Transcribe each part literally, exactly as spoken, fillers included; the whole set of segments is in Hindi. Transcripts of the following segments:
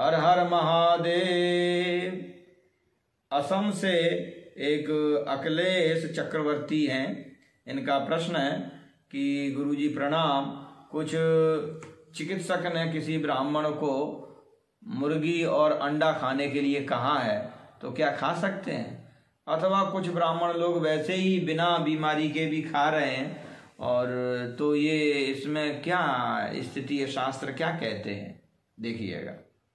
हर हर महादेव। असम से एक अखिलेश चक्रवर्ती हैं। इनका प्रश्न है कि गुरुजी प्रणाम, कुछ चिकित्सक ने किसी ब्राह्मण को मुर्गी और अंडा खाने के लिए कहा है, तो क्या खा सकते हैं? अथवा कुछ ब्राह्मण लोग वैसे ही बिना बीमारी के भी खा रहे हैं, और तो ये इसमें क्या स्थिति है, शास्त्र क्या कहते हैं, देखिएगा।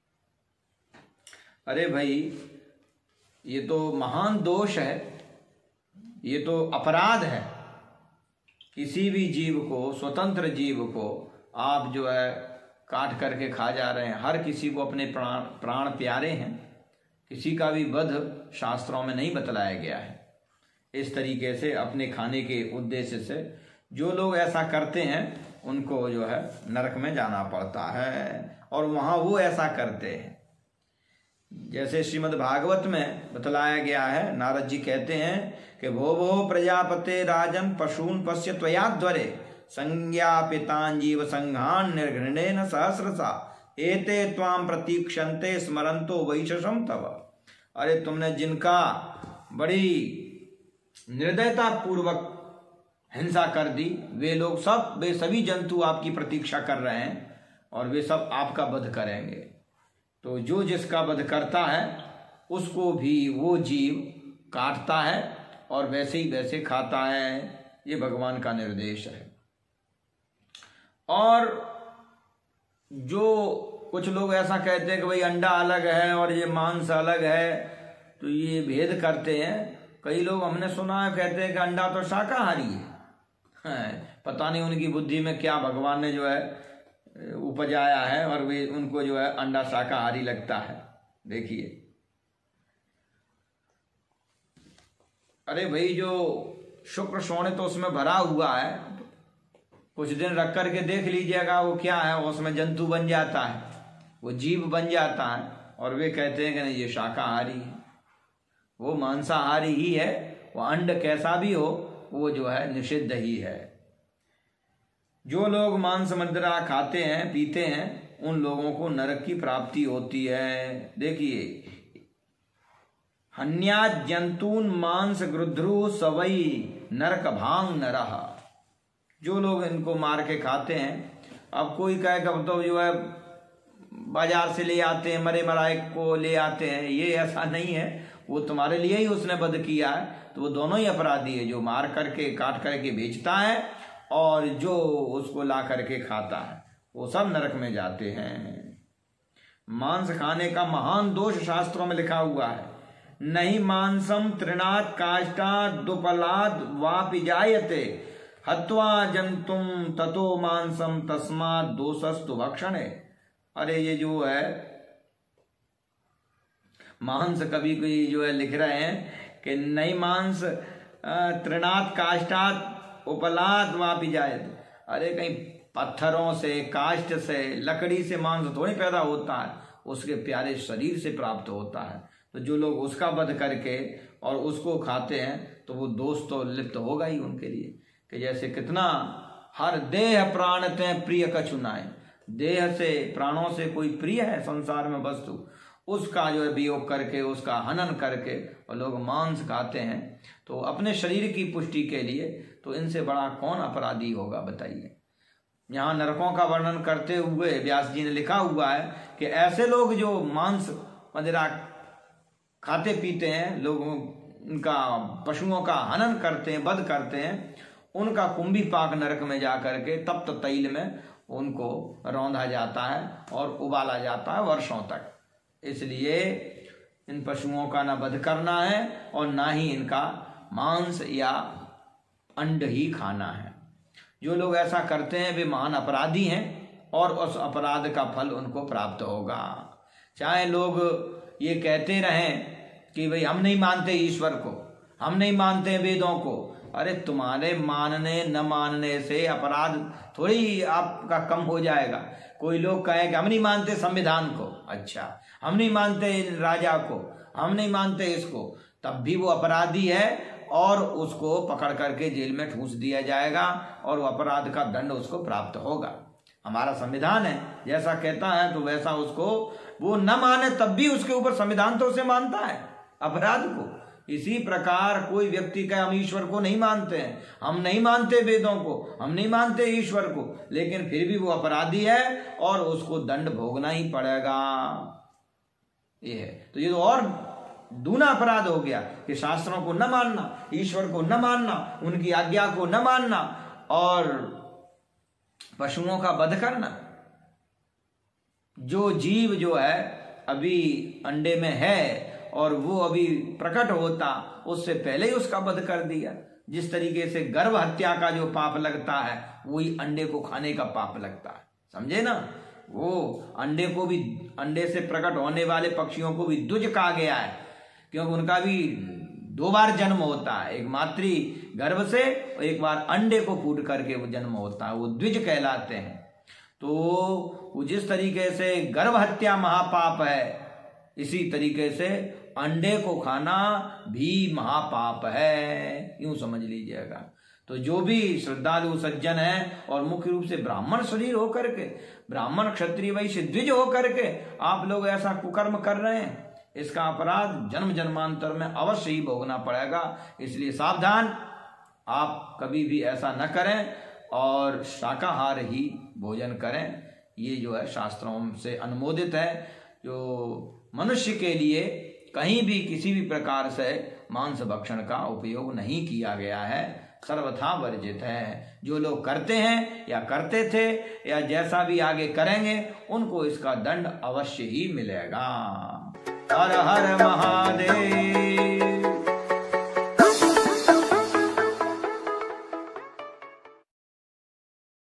अरे भाई, ये तो महान दोष है, ये तो अपराध है। किसी भी जीव को, स्वतंत्र जीव को आप जो है काट करके खा जा रहे हैं। हर किसी को अपने प्राण प्राण प्यारे हैं, किसी का भी वध शास्त्रों में नहीं बतलाया गया है। इस तरीके से अपने खाने के उद्देश्य से जो लोग ऐसा करते हैं उनको जो है नरक में जाना पड़ता है, और वहाँ वो ऐसा करते हैं। जैसे श्रीमद् भागवत में बतलाया गया है, नारद जी कहते हैं कि भो भो प्रजापते राजन पशून पश्य त्वयाध्वरे संज्ञापितांजीव संघान निर्घृणेन सहस्रसा एते त्वाम प्रतीक्षन्ते स्मरन्तो वैशसम तव। अरे तुमने जिनका बड़ी निर्दयता पूर्वक हिंसा कर दी, वे लोग सब, वे सभी जंतु आपकी प्रतीक्षा कर रहे हैं और वे सब आपका वध करेंगे। तो जो जिसका वध करता है उसको भी वो जीव काटता है और वैसे ही वैसे खाता है। ये भगवान का निर्देश है। और जो कुछ लोग ऐसा कहते हैं कि भाई अंडा अलग है और ये मांस अलग है, तो ये भेद करते हैं। कई लोग हमने सुना है कहते हैं कि अंडा तो शाकाहारी है। पता नहीं उनकी बुद्धि में क्या भगवान ने जो है उपजाया है, और वे उनको जो है अंडा शाकाहारी लगता है। देखिए, अरे भाई, जो शुक्र सोने तो उसमें भरा हुआ है, कुछ दिन रख करके देख लीजिएगा वो क्या है, उसमें जंतु बन जाता है, वो जीव बन जाता है, और वे कहते हैं कि नहीं ये शाकाहारी है। वो मांसाहारी ही है, वो अंड कैसा भी हो वो जो है निषिद्ध ही है। जो लोग मांस मदिरा खाते हैं, पीते हैं, उन लोगों को नरक की प्राप्ति होती है। देखिए, हन्या जंतून मांस गृध्रु सवई नरक भांग नरह। जो लोग इनको मार के खाते हैं, अब कोई कहेगा तो जो है बाजार से ले आते हैं, मरे मराए को ले आते हैं, ये ऐसा नहीं है। वो तुम्हारे लिए ही उसने वध किया है, तो वो दोनों ही अपराधी है, जो मार करके काट करके बेचता है और जो उसको ला करके खाता है, वो सब नरक में जाते हैं। मांस खाने का महान दोष शास्त्रों में लिखा हुआ है। नहीं मांसम तृणात् काष्ठात् दुपलाद् वापि जायते हत्वा जंतुम ततो मांसम तस्मात् दोषस्तु भक्षणे। अरे ये जो है मांस, कभी कोई जो है लिख रहे हैं कि नहीं मांस तृणात् काष्ठात् उपलाद वापि जायते। अरे कहीं पत्थरों से, काष्ठ से, लकड़ी से मांस थोड़ी पैदा होता है, उसके प्यारे शरीर से प्राप्त होता है। तो जो लोग उसका वध करके और उसको खाते हैं, तो वो दोष तो लिप्त होगा ही उनके लिए। कि जैसे कितना हर देह प्राण ते प्रिय कछुनाए, देह से, प्राणों से कोई प्रिय है संसार में वस्तु, उसका जो है वियोग करके, उसका हनन करके और लोग मांस खाते हैं, तो अपने शरीर की पुष्टि के लिए, तो इनसे बड़ा कौन अपराधी होगा बताइए। यहाँ नरकों का वर्णन करते हुए व्यास जी ने लिखा हुआ है कि ऐसे लोग जो मांस मदिरा खाते पीते हैं, लोगों उनका पशुओं का हनन करते हैं, वध करते हैं, उनका कुंभी पाक नरक में जा करके तप्त तैल में उनको रौंधा जाता है और उबाला जाता है वर्षों तक। इसलिए इन पशुओं का न वध करना है और ना ही इनका मांस या अंड ही खाना है। जो लोग ऐसा करते हैं वे महान अपराधी हैं और उस अपराध का फल उनको प्राप्त होगा। चाहे लोग ये कहते रहें कि भाई हम नहीं मानते ईश्वर को, हम नहीं मानते वेदों को। अरे तुम्हारे मानने न मानने से अपराध थोड़ी आपका कम हो जाएगा। कोई लोग कहें कि हम नहीं मानते संविधान को, अच्छा हम नहीं मानते राजा को, हम नहीं मानते इसको, तब भी वो अपराधी है और उसको पकड़ करके जेल में ठूंस दिया जाएगा और वो अपराध का दंड उसको प्राप्त होगा। हमारा संविधान है, जैसा कहता है तो वैसा उसको, वो न माने तब भी उसके ऊपर संविधान तो उसे मानता है अपराध को। इसी प्रकार कोई व्यक्ति का हम ईश्वर को नहीं मानते हैं, हम नहीं मानते वेदों को, हम नहीं मानते ईश्वर को, लेकिन फिर भी वो अपराधी है और उसको दंड भोगना ही पड़ेगा। ये है तो ये तो और दूना अपराध हो गया कि शास्त्रों को न मानना, ईश्वर को न मानना, उनकी आज्ञा को न मानना और पशुओं का वध करना। जो जीव जो है अभी अंडे में है और वो अभी प्रकट होता, उससे पहले ही उसका वध कर दिया। जिस तरीके से गर्भ हत्या का जो पाप लगता है वही अंडे को खाने का पाप लगता है, समझे ना। वो अंडे को भी, अंडे से प्रकट होने वाले पक्षियों को भी द्विज कहा गया है, क्योंकि उनका भी दो बार जन्म होता है, एक मातृ गर्भ से और एक बार अंडे को फूट करके वो जन्म होता है, वो द्विज कहलाते हैं। तो वो जिस तरीके से गर्भ हत्या महापाप है, इसी तरीके से अंडे को खाना भी महापाप है, यूं समझ लीजिएगा। तो जो भी श्रद्धालु सज्जन है और मुख्य रूप से ब्राह्मण शरीर होकर के, ब्राह्मण क्षत्रिय वैश्य द्विज होकर के आप लोग ऐसा कुकर्म कर रहे हैं, इसका अपराध जन्म जन्मांतर में अवश्य ही भोगना पड़ेगा। इसलिए सावधान, आप कभी भी ऐसा न करें और शाकाहार ही भोजन करें। ये जो है शास्त्रों से अनुमोदित है। जो मनुष्य के लिए कहीं भी किसी भी प्रकार से मांस भक्षण का उपयोग नहीं किया गया है, सर्वथा वर्जित है। जो लोग करते हैं या करते थे या जैसा भी आगे करेंगे, उनको इसका दंड अवश्य ही मिलेगा। हर हर महादेव।